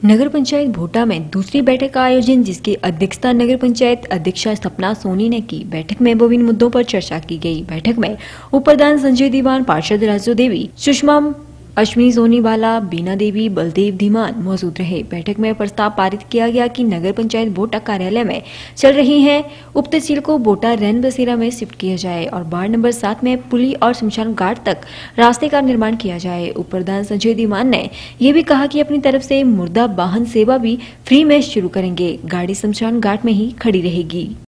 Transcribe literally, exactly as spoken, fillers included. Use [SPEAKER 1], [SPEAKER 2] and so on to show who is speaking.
[SPEAKER 1] नगर पंचायत भोटा में दूसरी बैठक का आयोजन, जिसकी अध्यक्षता नगर पंचायत अध्यक्षा सपना सोनी ने की। बैठक में विभिन्न मुद्दों पर चर्चा की गई। बैठक में उप प्रधान संजय दीवान, पार्षद राजू देवी, सुषमा अश्विनी सोनीवाला, बीना देवी, बलदेव धीमान मौजूद रहे। बैठक में प्रस्ताव पारित किया गया कि नगर पंचायत भोटा कार्यालय में चल रही है उप तहसील को भोटा रैन बसेरा में शिफ्ट किया जाए और वार्ड नंबर सात में पुली और शमशान घाट तक रास्ते का निर्माण किया जाए। उप प्रधान संजय दीवान ने यह भी कहा कि अपनी तरफ से मुर्दा वाहन सेवा भी फ्री में शुरू करेंगे। गाड़ी शमशान घाट में ही खड़ी रहेगी।